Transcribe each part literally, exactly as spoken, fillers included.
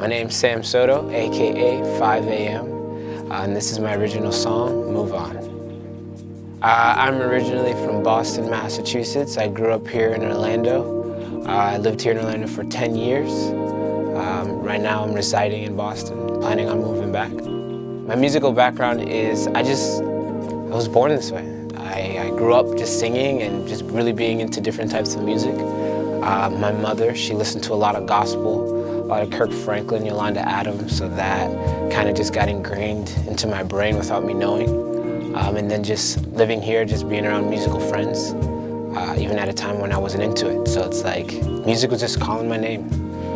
My name's Sam Soto, aka five A M, uh, and this is my original song, Move On. Uh, I'm originally from Boston, Massachusetts. I grew up here in Orlando. Uh, I lived here in Orlando for ten years. Um, right now I'm residing in Boston, planning on moving back. My musical background is, I just, I was born this way. I, I grew up just singing and just really being into different types of music. Uh, my mother, she listened to a lot of gospel, a lot of Kirk Franklin, Yolanda Adams, so that kind of just got ingrained into my brain without me knowing. Um, and then just living here, just being around musical friends, uh, even at a time when I wasn't into it. So it's like, music was just calling my name.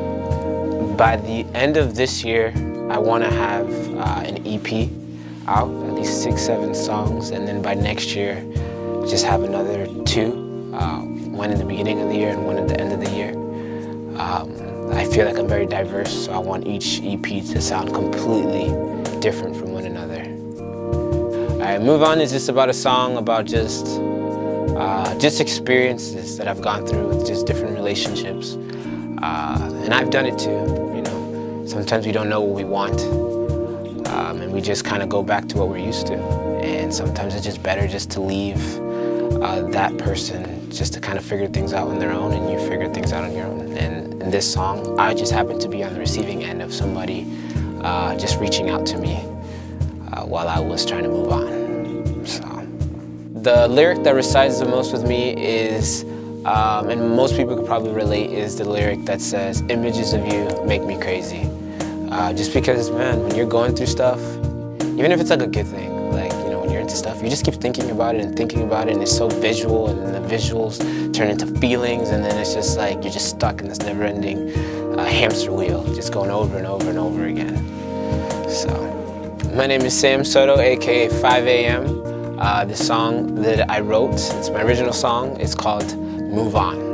By the end of this year, I want to have uh, an E P out, at least six, seven songs, and then by next year, just have another two, uh, one in the beginning of the year and one at the end of the year. Um, I feel like I'm very diverse, so I want each E P to sound completely different from one another. All right, Move On is just about a song about just, uh, just experiences that I've gone through with just different relationships. Uh, and I've done it too, you know. Sometimes we don't know what we want, um, and we just kind of go back to what we're used to. And sometimes it's just better just to leave uh, that person just to kind of figure things out on their own, and you figure things out on your own. And in this song, I just happened to be on the receiving end of somebody uh, just reaching out to me uh, while I was trying to move on. So, the lyric that resides the most with me is, um, and most people could probably relate, is the lyric that says, "Images of you make me crazy." Uh, just because, man, when you're going through stuff, even if it's like a good thing, like, you know, when you're into stuff, you just keep thinking about it and thinking about it, and it's so visual, and then the visuals turn into feelings, and then it's just like you're just stuck in this never-ending uh, hamster wheel, just going over and over and over again. So, my name is Sam Soto, aka five A M. Uh, the song that I wrote, it's my original song, it's called Move On.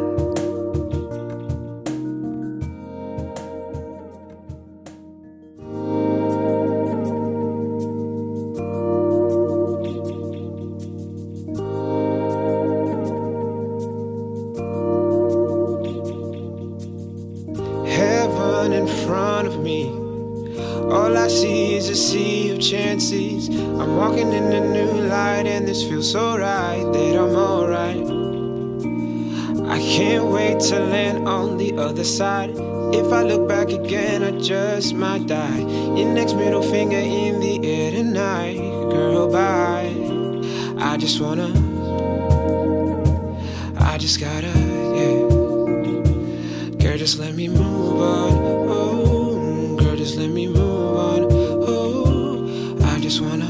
In front of me, all I see is a sea of chances. I'm walking in a new light, and this feels so right that I'm alright. I can't wait to land on the other side. If I look back again, I just might die. Your next middle finger in the air tonight, girl, bye. I just wanna, I just gotta, yeah. Girl, just let me move on. Oh, girl, just let me move on. Oh, I just wanna,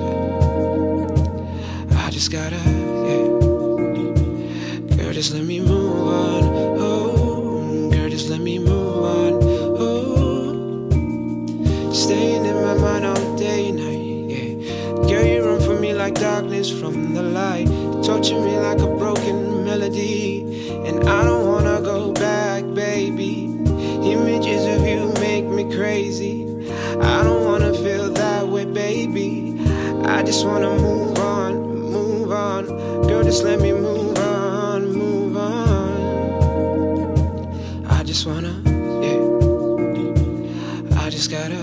I just gotta, yeah. Girl, just let me move on. Oh, girl, just let me move on. Oh, staying in my mind all day and night, yeah. Girl, you run from me like darkness from the light. Torture me like a broken melody, and I don't wanna go back, baby. Images of you make me crazy. I don't wanna feel that way, baby. I just wanna move on, move on. Girl, just let me move on, move on. I just wanna, yeah. I just gotta,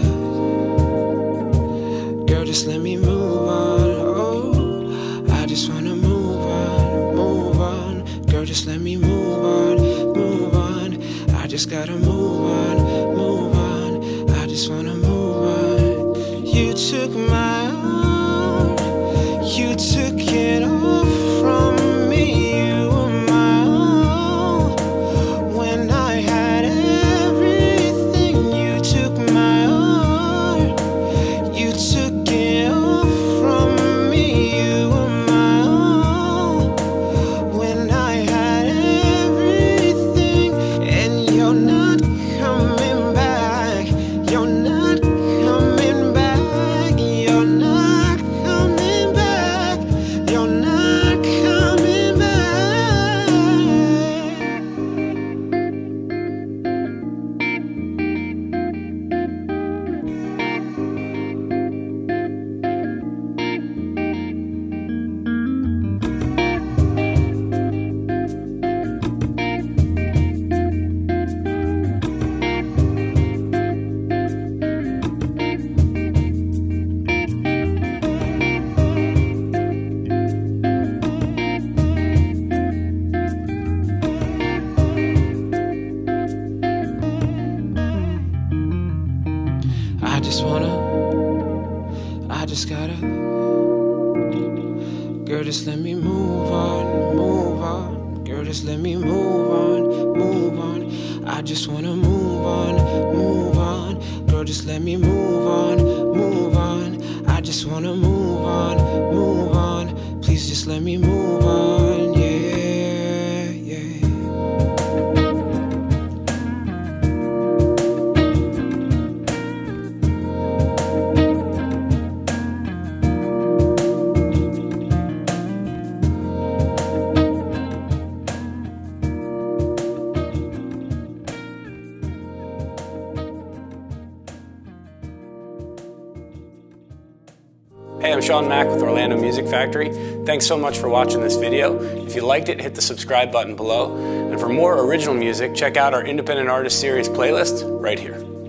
girl, just let me move on. Oh, I just wanna move on, move on. Girl, just let me move on, move on. I just gotta move on, move on. I just wanna move on. You took my heart, you took it all from me. You were my all when I had everything. You took my heart, you took it all from me. You were my all when I had everything, and you're not coming back. You're not coming back. You're not just gotta, girl, just let me move on, move on. Girl, just let me move on, move on. I just wanna move on, move on. Girl, just let me move on, move on. I just wanna move on, move on. Please just let me move on, yeah, yeah. Hey, I'm Sean Mack with Orlando Music Factory. Thanks so much for watching this video. If you liked it, hit the subscribe button below. And for more original music, check out our Independent Artist Series playlist right here.